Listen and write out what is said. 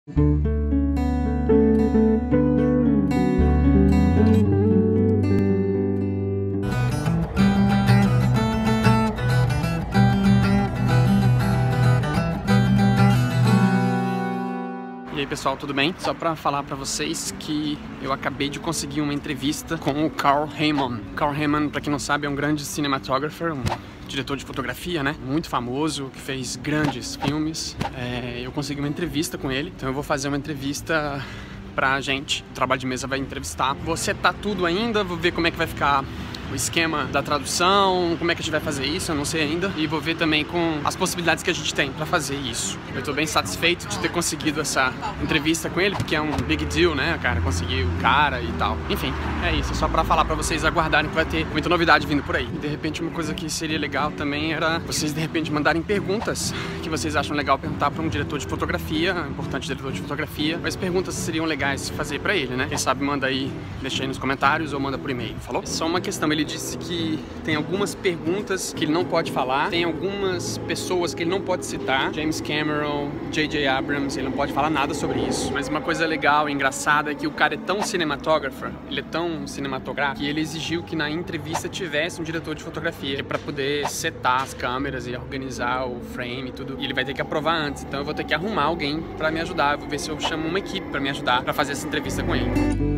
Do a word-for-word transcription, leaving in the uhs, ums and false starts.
E aí pessoal, tudo bem? Só pra falar pra vocês que eu acabei de conseguir uma entrevista com o Carl Heyman. Carl Heyman, pra quem não sabe, é um grande cinematographer, um diretor de fotografia, né? Muito famoso, que fez grandes filmes. É, eu consegui uma entrevista com ele, então eu vou fazer uma entrevista pra gente. O Trabalho de Mesa vai entrevistar. Vou setar tudo ainda, vou ver como é que vai ficar o esquema da tradução, como é que a gente vai fazer isso, eu não sei ainda. E vou ver também com as possibilidades que a gente tem pra fazer isso. Eu tô bem satisfeito de ter conseguido essa entrevista com ele, porque é um big deal, né, cara? Conseguir o cara e tal. Enfim, é isso. É só pra falar pra vocês aguardarem que vai ter muita novidade vindo por aí. E de repente uma coisa que seria legal também era vocês de repente mandarem perguntas que vocês acham legal perguntar pra um diretor de fotografia, um importante diretor de fotografia. Mas perguntas seriam legais fazer pra ele, né? Quem sabe manda aí, deixa aí nos comentários ou manda por e-mail, falou? Só uma questão, ele Ele disse que tem algumas perguntas que ele não pode falar, tem algumas pessoas que ele não pode citar, James Cameron, J J Abrams, ele não pode falar nada sobre isso. Mas uma coisa legal e engraçada é que o cara é tão cinematographer, ele é tão cinematográfico, que ele exigiu que na entrevista tivesse um diretor de fotografia para poder setar as câmeras e organizar o frame e tudo. E ele vai ter que aprovar antes, então eu vou ter que arrumar alguém para me ajudar. Eu vou ver se eu chamo uma equipe para me ajudar para fazer essa entrevista com ele.